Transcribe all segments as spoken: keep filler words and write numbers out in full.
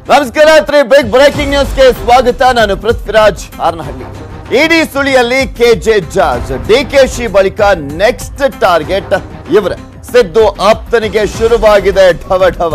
ನಮಸ್ಕಾರ big breaking ನ್ಯೂಸ್ಗೆ ಸ್ವಾಗತ. ನಾನು ಪೃಥ್ವಿರಾಜ್ ಹಾರನಹಳ್ಳಿ. ಇಡಿ ಸುಳಿಯಲ್ಲಿ ಕೆಜೆ ಜಾರ್ಜ್, ಡಿಕೆಶಿ ಬಳಿಕ ನೆಕ್ಸ್ಟ್ ಟಾರ್ಗೆಟ್ ಇವರೇ. ಸಿದ್ದು ಆಪ್ತನಿಗೆ ಶುರುವಾಗಿದೆ ಢವ ಢವ.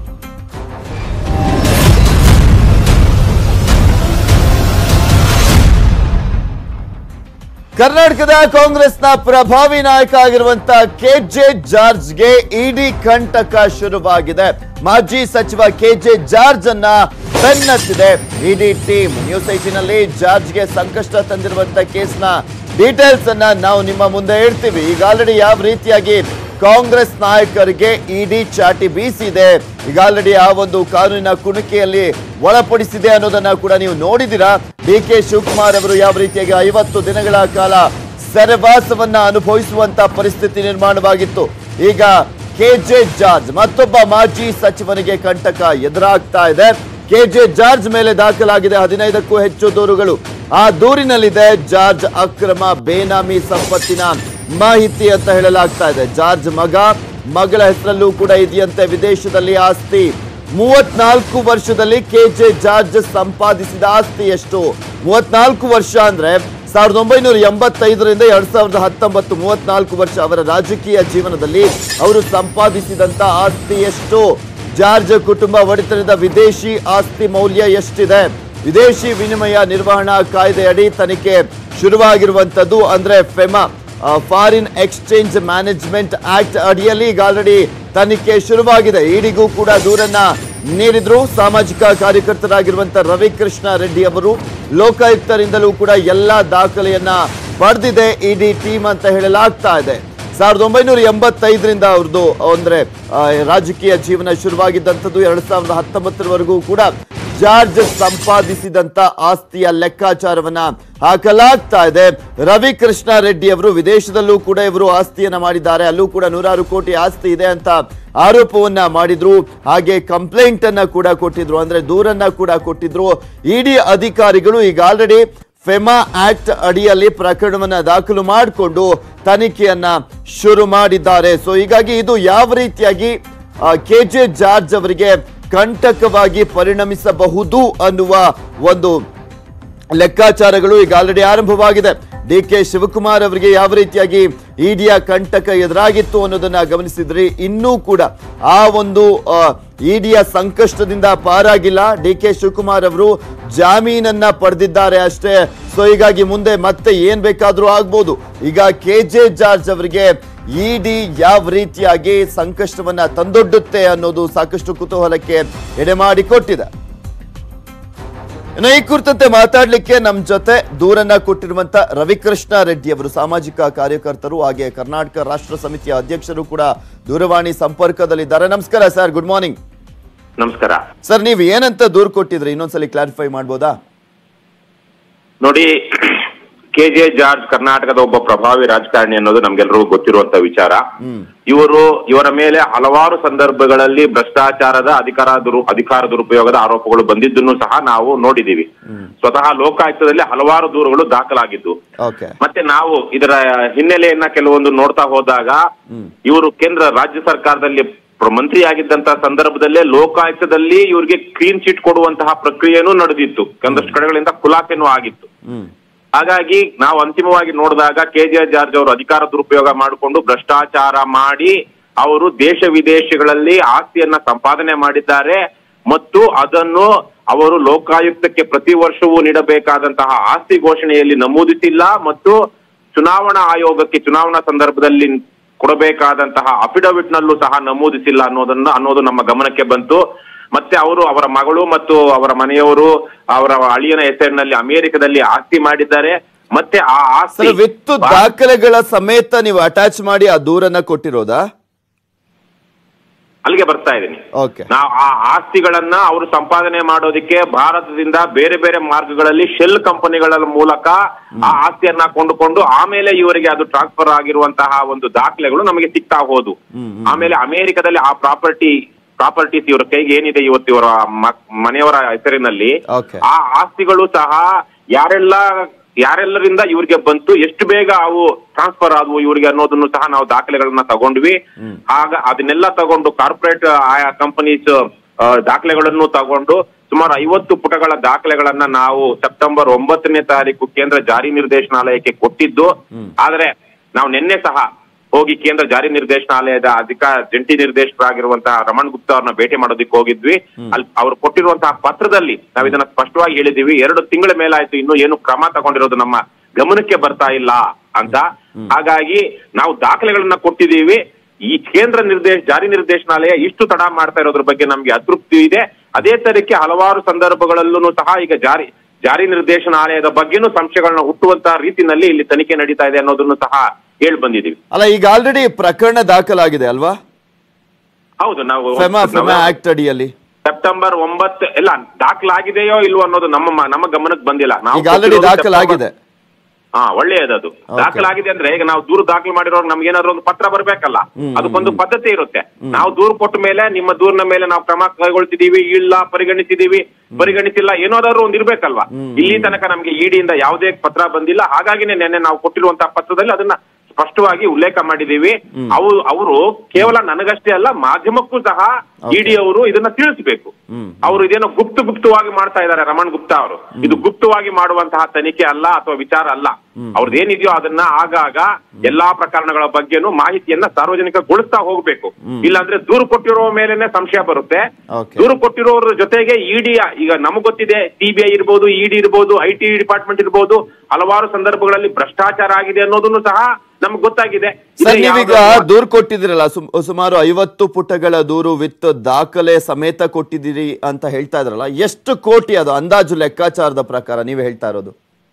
ಕರ್ನಾಟಕದ ಕಾಂಗ್ರೆಸ್ನ ಪ್ರಭಾವಿ ನಾಯಕ ಆಗಿರುವಂತಹ ಕೆಜೆ ಜಾರ್ಜ್ಗೆ ಇಡಿ ಕಂಟಕ ಶುರುವಾಗಿದೆ. ಮಾಜಿ ಸಚಿವ ಕೆಜೆ ಜಾರ್ಜ್ ಅನ್ನ ಬೆನ್ನತ್ತಿದೆ ಇಡಿ ಟೀಮ್. ನ್ಯೂಸ್ ಏಟೀನಲ್ಲಿ ಜಾರ್ಜ್ಗೆ ಸಂಕಷ್ಟ ತಂದಿರುವಂತಹ ಕೇಸ್ನ ಡೀಟೇಲ್ಸ್ ಅನ್ನ ನಾವು ನಿಮ್ಮ ಮುಂದೆ ಇಡ್ತೀವಿ. ಈಗ ಆಲ್ರೆಡಿ ಯಾವ ರೀತಿಯಾಗಿ ಕಾಂಗ್ರೆಸ್ ನಾಯಕರಿಗೆ ಇಡಿ ಚಾಟಿ ಬೀಸಿದೆ, ಈಗ ಆಲ್ರೆಡಿ ಆ ಒಂದು ಕಾನೂನಿನ ಕುಣಿಕೆಯಲ್ಲಿ ಒಳಪಡಿಸಿದೆ ಅನ್ನೋದನ್ನ ಕೂಡ ನೀವು ನೋಡಿದಿರಾ. ಡಿ ಕೆ ಶಿವಕುಮಾರ್ ಅವರು ಯಾವ ರೀತಿಯಾಗಿ ಐವತ್ತು ದಿನಗಳ ಕಾಲ ಸೆರೆವಾಸವನ್ನ ಅನುಭವಿಸುವಂತ ಪರಿಸ್ಥಿತಿ ನಿರ್ಮಾಣವಾಗಿತ್ತು. ಈಗ ಕೆಜೆ ಜಾರ್ಜ್ ಮತ್ತೊಬ್ಬ ಮಾಜಿ ಸಚಿವನಿಗೆ ಕಂಟಕ ಎದುರಾಗ್ತಾ ಇದೆ. ಕೆಜೆ ಜಾರ್ಜ್ ಮೇಲೆ ದಾಖಲಾಗಿದೆ ಹದಿನೈದಕ್ಕೂ ಹೆಚ್ಚು ದೂರುಗಳು. ಆ ದೂರಿನಲ್ಲಿದೆ ಜಾರ್ಜ್ ಅಕ್ರಮ ಬೇನಾಮಿ ಸಂಪತ್ತಿನ ಮಾಹಿತಿ ಅಂತ ಹೇಳಲಾಗ್ತಾ ಇದೆ. ಜಾರ್ಜ್ ಮಗ ಮಗಳ ಹೆಸರಲ್ಲೂ ಕೂಡ ಇದೆಯಂತೆ ವಿದೇಶದಲ್ಲಿ ಆಸ್ತಿ. ಮೂವತ್ನಾಲ್ಕು ವರ್ಷದಲ್ಲಿ ಕೆಜೆ ಜಾರ್ಜ್ ಸಂಪಾದಿಸಿದ ಆಸ್ತಿ ಎಷ್ಟು? ಮೂವತ್ನಾಲ್ಕು ವರ್ಷ ಅಂದ್ರೆ ಸಾವಿರದ ಒಂಬೈನೂರ ಎಂಬತ್ತೈದರಿಂದ ಎರಡ್ ಸಾವಿರದ ಹತ್ತೊಂಬತ್ತು, ಮೂವತ್ನಾಲ್ಕು ವರ್ಷ ಅವರ ರಾಜಕೀಯ ಜೀವನದಲ್ಲಿ ಅವರು ಸಂಪಾದಿಸಿದಂತ ಆಸ್ತಿ ಎಷ್ಟು? ಜಾರ್ಜ್ ಕುಟುಂಬ ಒಡೆತನದ ವಿದೇಶಿ ಆಸ್ತಿ ಮೌಲ್ಯ ಎಷ್ಟಿದೆ? ವಿದೇಶಿ ವಿನಿಮಯ ನಿರ್ವಹಣಾ ಕಾಯ್ದೆಯಡಿ ತನಿಖೆ ಶುರುವಾಗಿರುವಂತದ್ದು. ಅಂದ್ರೆ FEMA, foreign exchange management act ಅಡಿಯಲ್ಲಿ ಈಗ ಆಲ್ರೆಡಿ ತನಿಖೆ ಶುರುವಾಗಿದೆ. ಇಡಿಗೂ ಕೂಡ ದೂರನ್ನ ನೀಡಿದ್ರು ಸಾಮಾಜಿಕ ಕಾರ್ಯಕರ್ತರಾಗಿರುವಂತಹ ರವಿಕೃಷ್ಣ ರೆಡ್ಡಿ ಅವರು. ಲೋಕಾಯುಕ್ತರಿಂದಲೂ ಕೂಡ ಎಲ್ಲಾ ದಾಖಲೆಯನ್ನ ಪಡೆದಿದೆ ಇಡಿ ಟೀಮ್ ಅಂತ ಹೇಳಲಾಗ್ತಾ ಇದೆ. ಸಾವಿರದ ಒಂಬೈನೂರ ಎಂಬತ್ತೈದರಿಂದ ಅವ್ರದ್ದು ಅಂದ್ರೆ ರಾಜಕೀಯ ಜೀವನ ಶುರುವಾಗಿದ್ದಂಥದ್ದು. ಎರಡ್ ಸಾವಿರದ ಹತ್ತೊಂಬತ್ತರವರೆಗೂ ಕೂಡ ಜಾರ್ಜ್ ಸಂಪಾದಿಸಿದಂತ ಆಸ್ತಿಯ ಲೆಕ್ಕಾಚಾರವನ್ನ ಹಾಕಲಾಗ್ತಾ ಇದೆ. ರವಿಕೃಷ್ಣ ರೆಡ್ಡಿ ಅವರು ವಿದೇಶದಲ್ಲೂ ಕೂಡ ಇವರು ಆಸ್ತಿಯನ್ನ ಮಾಡಿದ್ದಾರೆ. ಅಲ್ಲೂ ಕೂಡ ನೂರಾರು ಕೋಟಿ ಆಸ್ತಿ ಇದೆ ಅಂತ ಆರೋಪವನ್ನ ಮಾಡಿದ್ರು. ಹಾಗೆ ಕಂಪ್ಲೇಂಟ್ ಅನ್ನ ಕೂಡ ಕೊಟ್ಟಿದ್ರು, ಅಂದ್ರೆ ದೂರನ್ನ ಕೂಡ ಕೊಟ್ಟಿದ್ರು. ಇಡಿ ಅಧಿಕಾರಿಗಳು ಈಗ ಆಲ್ರೆಡಿ ಫೆಮಾ ಆಕ್ಟ್ ಅಡಿಯಲ್ಲಿ ಪ್ರಕರಣವನ್ನ ದಾಖಲು ಮಾಡಿಕೊಂಡು ತನಿಖೆಯನ್ನ ಶುರು ಮಾಡಿದ್ದಾರೆ. ಸೊ ಹೀಗಾಗಿ ಇದು ಯಾವ ರೀತಿಯಾಗಿ ಕೆಜೆ ಜಾರ್ಜ್ ಅವರಿಗೆ ಕಂಟಕವಾಗಿ ಪರಿಣಮಿಸಬಹುದು ಅನ್ನುವ ಒಂದು ಲೆಕ್ಕಾಚಾರಗಳು ಈಗ ಆಲ್ರೆಡಿ ಆರಂಭವಾಗಿದೆ. ಡಿ ಕೆ ಶಿವಕುಮಾರ್ ಅವರಿಗೆ ಯಾವ ರೀತಿಯಾಗಿ ಇಡಿಯ ಕಂಟಕ ಎದುರಾಗಿತ್ತು ಅನ್ನೋದನ್ನ ಗಮನಿಸಿದ್ರಿ. ಇನ್ನೂ ಕೂಡ ಆ ಒಂದು ಇಡಿಯ ಸಂಕಷ್ಟದಿಂದ ಪಾರಾಗಿಲ್ಲ. ಡಿ ಕೆ ಶಿವಕುಮಾರ್ ಅವರು ಜಾಮೀನನ್ನ ಪಡೆದಿದ್ದಾರೆ ಅಷ್ಟೇ. ಸೊ ಹೀಗಾಗಿ ಮುಂದೆ ಮತ್ತೆ ಏನ್ ಬೇಕಾದ್ರೂ ಆಗ್ಬೋದು. ಈಗ ಕೆಜೆ ಜಾರ್ಜ್ ಅವರಿಗೆ ಇಡಿ ಯಾವ ರೀತಿಯಾಗಿ ಸಂಕಷ್ಟವನ್ನ ತಂದೊಡ್ಡುತ್ತೆ ಅನ್ನೋದು ಸಾಕಷ್ಟು ಕುತೂಹಲಕ್ಕೆ ಎಡೆಮಾಡಿಕೊಟ್ಟಿದೆ. ಇನ್ನು ಈ ಕುರಿತಂತೆ ಮಾತಾಡ್ಲಿಕ್ಕೆ ನಮ್ ಜೊತೆ ದೂರನ್ನ ಕೊಟ್ಟಿರುವಂತ ರವಿಕೃಷ್ಣ ರೆಡ್ಡಿ ಅವರು, ಸಾಮಾಜಿಕ ಕಾರ್ಯಕರ್ತರು ಹಾಗೆ ಕರ್ನಾಟಕ ರಾಷ್ಟ್ರ ಸಮಿತಿಯ ಅಧ್ಯಕ್ಷರು ಕೂಡ ದೂರವಾಣಿ ಸಂಪರ್ಕದಲ್ಲಿದ್ದಾರೆ. ನಮಸ್ಕಾರ ಸರ್, ಗುಡ್ ಮಾರ್ನಿಂಗ್. ನಮಸ್ಕಾರ ಸರ್, ನೀವು ಏನಂತ ದೂರು ಕೊಟ್ಟಿದ್ರಿ ಇನ್ನೊಂದ್ಸಲಿ ಕ್ಲಾರಿಫೈ ಮಾಡ್ಬೋದಾ? ನೋಡಿ, ಕೆಜೆ ಜಾರ್ಜ್ ಕರ್ನಾಟಕದ ಒಬ್ಬ ಪ್ರಭಾವಿ ರಾಜಕಾರಣಿ ಅನ್ನೋದು ನಮ್ಗೆಲ್ರಿಗೂ ಗೊತ್ತಿರುವಂತ ವಿಚಾರ. ಇವರು ಇವರ ಮೇಲೆ ಹಲವಾರು ಸಂದರ್ಭಗಳಲ್ಲಿ ಭ್ರಷ್ಟಾಚಾರದ ಅಧಿಕಾರ ದುರು ಅಧಿಕಾರ ದುರುಪಯೋಗದ ಆರೋಪಗಳು ಬಂದಿದ್ದನ್ನು ಸಹ ನಾವು ನೋಡಿದೀವಿ. ಸ್ವತಃ ಲೋಕಾಯುಕ್ತದಲ್ಲಿ ಹಲವಾರು ದೂರುಗಳು ದಾಖಲಾಗಿದ್ದು. ಮತ್ತೆ ನಾವು ಇದರ ಹಿನ್ನೆಲೆಯನ್ನ ಕೆಲವೊಂದು ನೋಡ್ತಾ ಹೋದಾಗ ಇವರು ಕೇಂದ್ರ ರಾಜ್ಯ ಸರ್ಕಾರದಲ್ಲಿ ಮಂತ್ರಿಯಾಗಿದ್ದಂತಹ ಸಂದರ್ಭದಲ್ಲೇ ಲೋಕಾಯುಕ್ತದಲ್ಲಿ ಇವರಿಗೆ ಕ್ಲೀನ್ ಚಿಟ್ ಕೊಡುವಂತಹ ಪ್ರಕ್ರಿಯೆನೂ ನಡೆದಿತ್ತು. ಒಂದಷ್ಟು ಕಡೆಗಳಿಂದ ಖುಲಾಸೆನೂ ಆಗಿತ್ತು. ಹಾಗಾಗಿ ನಾವು ಅಂತಿಮವಾಗಿ ನೋಡಿದಾಗ ಕೆಜೆ ಜಾರ್ಜ್ ಅವರು ಅಧಿಕಾರ ದುರುಪಯೋಗ ಮಾಡಿಕೊಂಡು ಭ್ರಷ್ಟಾಚಾರ ಮಾಡಿ ಅವರು ದೇಶ ವಿದೇಶಗಳಲ್ಲಿ ಆಸ್ತಿಯನ್ನ ಸಂಪಾದನೆ ಮಾಡಿದ್ದಾರೆ. ಮತ್ತು ಅದನ್ನು ಅವರು ಲೋಕಾಯುಕ್ತಕ್ಕೆ ಪ್ರತಿ ವರ್ಷವೂ ನೀಡಬೇಕಾದಂತಹ ಆಸ್ತಿ ಘೋಷಣೆಯಲ್ಲಿ ನಮೂದಿಸಿಲ್ಲ. ಮತ್ತು ಚುನಾವಣಾ ಆಯೋಗಕ್ಕೆ ಚುನಾವಣಾ ಸಂದರ್ಭದಲ್ಲಿ ಕೊಡಬೇಕಾದಂತಹ ಅಫಿಡವಿಟ್ ನಲ್ಲೂ ಸಹ ನಮೂದಿಸಿಲ್ಲ ಅನ್ನೋದನ್ನ ಅನ್ನೋದು ನಮ್ಮ ಗಮನಕ್ಕೆ ಬಂತು. ಮತ್ತೆ ಅವರು ಅವರ ಮಗಳು ಮತ್ತು ಅವರ ಮನೆಯವರು ಅವರ ಅಳಿಯನ ಹೆಸರಿನಲ್ಲಿ ಅಮೆರಿಕದಲ್ಲಿ ಆಸ್ತಿ ಮಾಡಿದ್ದಾರೆ. ಮತ್ತೆ ಆ ಆಸ್ತಿ ವಿತ್ತು ದಾಖಲೆಗಳ ಸಮೇತ ನೀವು ಅಟ್ಯಾಚ್ ಮಾಡಿ ಆ ದೂರನ್ನ ಕೊಟ್ಟಿರೋದಾ? ಅಲ್ಲಿಗೆ ಬರ್ತಾ ಇದ್ದೀನಿ. ನಾವು ಆ ಆಸ್ತಿಗಳನ್ನ ಅವರು ಸಂಪಾದನೆ ಮಾಡೋದಕ್ಕೆ ಭಾರತದಿಂದ ಬೇರೆ ಬೇರೆ ಮಾರ್ಗಗಳಲ್ಲಿ ಶೆಲ್ ಕಂಪನಿಗಳ ಮೂಲಕ ಆ ಆಸ್ತಿಯನ್ನ ಕೊಂಡುಕೊಂಡು ಆಮೇಲೆ ಇವರಿಗೆ ಅದು ಟ್ರಾನ್ಸ್ಫರ್ ಆಗಿರುವಂತಹ ಒಂದು ದಾಖಲೆಗಳು ನಮಗೆ ಸಿಗ್ತಾ ಹೋದು. ಆಮೇಲೆ ಅಮೆರಿಕದಲ್ಲಿ ಆ ಪ್ರಾಪರ್ಟಿ ಪ್ರಾಪರ್ಟೀಸ್ ಇವರ ಕೈಗೆ ಏನಿದೆ ಇವತ್ತು ಇವರ ಮನೆಯವರ ಹೆಸರಿನಲ್ಲಿ ಆ ಆಸ್ತಿಗಳು ಸಹ ಯಾರೆಲ್ಲ ಯಾರೆಲ್ಲರಿಂದ ಇವ್ರಿಗೆ ಬಂತು, ಎಷ್ಟು ಬೇಗ ಅವು ಟ್ರಾನ್ಸ್ಫರ್ ಆದವು ಇವರಿಗೆ ಅನ್ನೋದನ್ನು ಸಹ ನಾವು ದಾಖಲೆಗಳನ್ನ ತಗೊಂಡ್ವಿ. ಆಗ ಅದನ್ನೆಲ್ಲ ತಗೊಂಡು ಕಾರ್ಪೊರೇಟ್ ಆಯಾ ಕಂಪನೀಸ್ ದಾಖಲೆಗಳನ್ನು ತಗೊಂಡು ಸುಮಾರು ಐವತ್ತು ಪುಟಗಳ ದಾಖಲೆಗಳನ್ನ ನಾವು ಸೆಪ್ಟೆಂಬರ್ ಒಂಬತ್ತನೇ ತಾರೀಕು ಕೇಂದ್ರ ಜಾರಿ ನಿರ್ದೇಶನಾಲಯಕ್ಕೆ ಕೊಟ್ಟಿದ್ದು. ಆದ್ರೆ ನಾವು ನಿನ್ನೆ ಸಹ ಹೋಗಿ ಕೇಂದ್ರ ಜಾರಿ ನಿರ್ದೇಶನಾಲಯದ ಅಧಿಕಾರ ಜಂಟಿ ನಿರ್ದೇಶಕರಾಗಿರುವಂತಹ ರಮಣ್ ಗುಪ್ತಾ ಅವ್ರನ್ನ ಭೇಟಿ ಮಾಡೋದಕ್ಕೆ ಹೋಗಿದ್ವಿ. ಅಲ್ಲಿ ಅವ್ರು ಕೊಟ್ಟಿರುವಂತಹ ಪತ್ರದಲ್ಲಿ ನಾವ್ ಇದನ್ನ ಸ್ಪಷ್ಟವಾಗಿ ಹೇಳಿದೀವಿ. ಎರಡು ತಿಂಗಳ ಮೇಲಾಯ್ತು, ಇನ್ನು ಏನು ಕ್ರಮ ತಗೊಂಡಿರೋದು ನಮ್ಮ ಗಮನಕ್ಕೆ ಬರ್ತಾ ಇಲ್ಲ ಅಂತ. ಹಾಗಾಗಿ ನಾವು ದಾಖಲೆಗಳನ್ನ ಕೊಟ್ಟಿದ್ದೀವಿ. ಈ ಕೇಂದ್ರ ನಿರ್ದೇಶ ಜಾರಿ ನಿರ್ದೇಶನಾಲಯ ಇಷ್ಟು ತಡ ಮಾಡ್ತಾ ಇರೋದ್ರ ಬಗ್ಗೆ ನಮ್ಗೆ ಅತೃಪ್ತಿ ಇದೆ. ಅದೇ ತರಕ್ಕೆ ಹಲವಾರು ಸಂದರ್ಭಗಳಲ್ಲೂ ಸಹ ಈಗ ಜಾರಿ ಜಾರಿ ನಿರ್ದೇಶನಾಲಯದ ಬಗ್ಗೆನೂ ಸಂಶಯಗಳನ್ನ ಹುಟ್ಟುವಂತಹ ರೀತಿನಲ್ಲಿ ಇಲ್ಲಿ ತನಿಖೆ ನಡೀತಾ ಇದೆ ಅನ್ನೋದನ್ನು ಸಹ ಹೇಳಿ ಬಂದಿದ್ದೀವಿ. ಅಲ್ಲ, ಈಗ ಆಲ್ರೆಡಿ ಪ್ರಕರಣ ದಾಖಲಾಗಿದೆ ಅಲ್ವಾ? ಹೌದು, ನಾವು ಆಕ್ಟ್ ಅಡಿಯಲ್ಲಿ ಸೆಪ್ಟೆಂಬರ್ ಒಂಬತ್ತು ಎಲ್ಲ ದಾಖಲಾಗಿದೆಯೋ ಇಲ್ವೋ ಅನ್ನೋದು ನಮ್ಮ ನಮ್ಮ ಗಮನಕ್ಕೆ ಬಂದಿಲ್ಲ. ನಾವು ಆಲ್ರೆಡಿ ದಾಖಲಾಗಿದೆ. ಹಾ, ಒಳ್ಳೆಯದದು. ದಾಖಲಾಗಿದೆ ಅಂದ್ರೆ ಈಗ ನಾವು ದೂರು ದಾಖಲು ಮಾಡಿರೋರು ನಮ್ಗೆ ಏನಾದ್ರು ಒಂದು ಪತ್ರ ಬರ್ಬೇಕಲ್ಲ, ಅದಕ್ಕೊಂದು ಪದ್ಧತಿ ಇರುತ್ತೆ. ನಾವು ದೂರು ಕೊಟ್ಟ ಮೇಲೆ ನಿಮ್ಮ ದೂರಿನ ಮೇಲೆ ನಾವು ಕ್ರಮ ಕೈಗೊಳ್ತಿದೀವಿ, ಇಲ್ಲ ಪರಿಗಣಿಸಿದೀವಿ, ಪರಿಗಣಿಸಿಲ್ಲ, ಏನಾದ್ರು ಒಂದ್ ಇರ್ಬೇಕಲ್ವಾ. ಇಲ್ಲಿ ತನಕ ನಮ್ಗೆ ಇಡಿಯಿಂದ ಯಾವುದೇ ಪತ್ರ ಬಂದಿಲ್ಲ. ಹಾಗಾಗಿನೇ ನೆನ್ನೆ ನಾವು ಕೊಟ್ಟಿರುವಂತಹ ಪತ್ರದಲ್ಲಿ ಅದನ್ನ ಸ್ಪಷ್ಟವಾಗಿ ಉಲ್ಲೇಖ ಮಾಡಿದೀವಿ. ಅವರು ಅವರು ಕೇವಲ ನನಗಷ್ಟೇ ಅಲ್ಲ, ಮಾಧ್ಯಮಕ್ಕೂ ಸಹ ಇಡಿ ಅವರು ಇದನ್ನ ತಿಳಿಸಬೇಕು. ಅವರು ಇದೇನೋ ಗುಪ್ತ ಗುಪ್ತವಾಗಿ ಮಾಡ್ತಾ ಇದ್ದಾರೆ ರಮಣ್ ಗುಪ್ತಾ ಅವರು. ಇದು ಗುಪ್ತವಾಗಿ ಮಾಡುವಂತಹ ತನಿಖೆ ಅಲ್ಲ ಅಥವಾ ವಿಚಾರ ಅಲ್ಲ. ಅವ್ರದ್ದೇನಿದೆಯೋ ಅದನ್ನ ಆಗಾಗ ಎಲ್ಲಾ ಪ್ರಕರಣಗಳ ಬಗ್ಗೆನೂ ಮಾಹಿತಿಯನ್ನ ಸಾರ್ವಜನಿಕಗೊಳಿಸ್ತಾ ಹೋಗ್ಬೇಕು. ಇಲ್ಲಾಂದ್ರೆ ದೂರು ಕೊಟ್ಟಿರೋ ಮೇಲೆನೆ ಸಂಶಯ ಬರುತ್ತೆ. ದೂರು ಕೊಟ್ಟಿರೋರ ಜೊತೆಗೆ ಇಡಿ, ಈಗ ನಮಗ್ ಗೊತ್ತಿದೆ, ಸಿಬಿಐ ಇರ್ಬೋದು, ಇಡಿ ಇರ್ಬೋದು, ಐ ಟಿ ಡಿಪಾರ್ಟ್ಮೆಂಟ್ ಇರ್ಬೋದು, ಹಲವಾರು ಸಂದರ್ಭಗಳಲ್ಲಿ ಭ್ರಷ್ಟಾಚಾರ ಆಗಿದೆ ಅನ್ನೋದನ್ನು ಸಹ ನಮ್ಗೆ ಗೊತ್ತಾಗಿದೆ. ಸರ್, ನೀವೀಗ ದೂರು ಕೊಟ್ಟಿದ್ದೀರಲ್ಲ, ಸುಮಾರು ಐವತ್ತು ಪುಟಗಳ ದೂರು ವಿತ್ ದಾಖಲೆ ಸಮೇತ ಕೊಟ್ಟಿದ್ದೀರಿ ಅಂತ ಹೇಳ್ತಾ ಇದ್ರಲ್ಲ, ಎಷ್ಟು ಕೋಟಿ ಅದು ಅಂದಾಜು ಲೆಕ್ಕಾಚಾರದ ಪ್ರಕಾರ ನೀವೇ ಹೇಳ್ತಾ ಇರೋದು?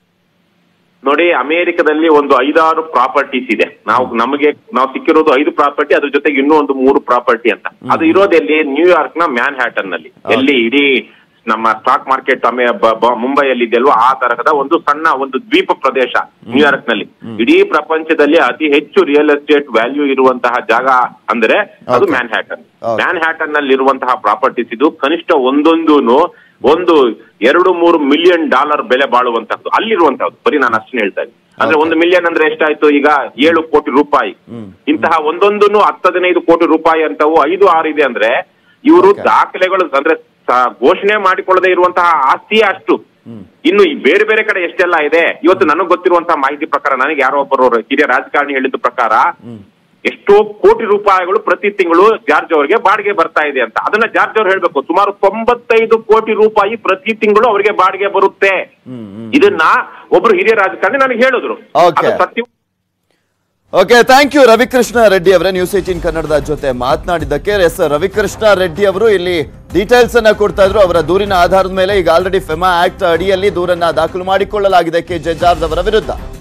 ನೋಡಿ, ಅಮೆರಿಕದಲ್ಲಿ ಒಂದು ಐದಾರು ಪ್ರಾಪರ್ಟೀಸ್ ಇದೆ. ನಾವು ನಮಗೆ ನಾವು ಸಿಕ್ಕಿರೋದು ಐದು ಪ್ರಾಪರ್ಟಿ, ಅದ್ರ ಜೊತೆಗೆ ಇನ್ನೂ ಒಂದು ಮೂರು ಪ್ರಾಪರ್ಟಿ ಅಂತ. ಅದು ಇರೋದೆಲ್ಲಿ? ನ್ಯೂಯಾರ್ಕ್ ನ ಮ್ಯಾನ್ ಹ್ಯಾಟನ್ ನಲ್ಲಿ, ಎಲ್ಲಿ ಇಡೀ ನಮ್ಮ ಸ್ಟಾಕ್ ಮಾರ್ಕೆಟ್ ಮುಂಬೈಯಲ್ಲಿ ಇದೆಯಲ್ವಾ ಆ ತರಹದ ಒಂದು ಸಣ್ಣ ಒಂದು ದ್ವೀಪ ಪ್ರದೇಶ ನ್ಯೂಯಾರ್ಕ್ ನಲ್ಲಿ. ಇಡೀ ಪ್ರಪಂಚದಲ್ಲಿ ಅತಿ ಹೆಚ್ಚು ರಿಯಲ್ ಎಸ್ಟೇಟ್ ವ್ಯಾಲ್ಯೂ ಇರುವಂತಹ ಜಾಗ ಅಂದ್ರೆ ಅದು ಮ್ಯಾನ್ ಹ್ಯಾಟನ್. ಮ್ಯಾನ್ ಹ್ಯಾಟನ್ ನಲ್ಲಿ ಇರುವಂತಹ ಪ್ರಾಪರ್ಟೀಸ್ ಇದು ಕನಿಷ್ಠ ಒಂದೊಂದು ಒಂದು ಎರಡು ಮೂರು ಮಿಲಿಯನ್ ಡಾಲರ್ ಬೆಲೆ ಬಾಳುವಂತಹದ್ದು ಅಲ್ಲಿರುವಂತಹದ್ದು. ಬರೀ ನಾನು ಅಷ್ಟನ್ನ ಹೇಳ್ತಾ ಇದ್ದೀನಿ. ಅಂದ್ರೆ ಒಂದು ಮಿಲಿಯನ್ ಅಂದ್ರೆ ಎಷ್ಟಾಯ್ತು? ಈಗ ಏಳು ಕೋಟಿ ರೂಪಾಯಿ. ಇಂತಹ ಒಂದೊಂದು ಹತ್ತು ಹದಿನೈದು ಕೋಟಿ ರೂಪಾಯಿ ಅಂತವು ಐದು ಆರು ಇದೆ ಅಂದ್ರೆ ಇವರು ದಾಖಲೆಗಳು ಅಂದ್ರೆ ಘೋಷಣೆ ಮಾಡಿಕೊಳ್ಳದೆ ಇರುವಂತಹ ಆಸ್ತಿಯೇ ಅಷ್ಟು. ಇನ್ನು ಬೇರೆ ಬೇರೆ ಕಡೆ ಎಷ್ಟೆಲ್ಲ ಇದೆ. ಇವತ್ತು ನನಗೆ ಗೊತ್ತಿರುವಂತಹ ಮಾಹಿತಿ ಪ್ರಕಾರ, ನನಗೆ ಯಾರೋ ಒಬ್ಬರು ಹಿರಿಯ ರಾಜಕಾರಣಿ ಹೇಳಿದ ಪ್ರಕಾರ ಎಷ್ಟೋ ಕೋಟಿ ರೂಪಾಯಿಗಳು ಪ್ರತಿ ತಿಂಗಳು ಜಾರ್ಜ್ ಅವರಿಗೆ ಬಾಡಿಗೆ ಬರ್ತಾ ಇದೆ ಅಂತ. ಅದನ್ನ ಜಾರ್ಜ್ ಅವ್ರು ಹೇಳ್ಬೇಕು. ಸುಮಾರು ತೊಂಬತ್ತೈದು ಕೋಟಿ ರೂಪಾಯಿ ಪ್ರತಿ ತಿಂಗಳು ಅವರಿಗೆ ಬಾಡಿಗೆ ಬರುತ್ತೆ. ಇದನ್ನ ಒಬ್ರು ಹಿರಿಯ ರಾಜಕಾರಣಿ ನನಗೆ ಹೇಳಿದ್ರು. ಸತ್ಯ. Okay, thank you Ravikrishna Reddy ಅವರೇ, ನ್ಯೂಸ್ ಏಟೀನ್ ಕನ್ನಡದ ಜೊತೆ ಮಾತನಾಡಿದ್ದಕ್ಕೆ. ಎಸ್, ರವಿಕೃಷ್ಣ ರೆಡ್ಡಿ ಅವರು ಇಲ್ಲಿ ಡೀಟೇಲ್ಸ್ ಅನ್ನ ಕೊಡ್ತಾ ಇದ್ರು. ಅವರ ದೂರಿನ ಆಧಾರದ ಮೇಲೆ ಈಗ ಆಲ್ರೆಡಿ ಫೆಮಾ ಆಕ್ಟ್ ಅಡಿಯಲ್ಲಿ ದೂರನ್ನ ದಾಖಲು ಮಾಡಿಕೊಳ್ಳಲಾಗಿದೆ ಕೆ ಜೆ ಜಾರ್ಜ್ ಅವರ ವಿರುದ್ಧ.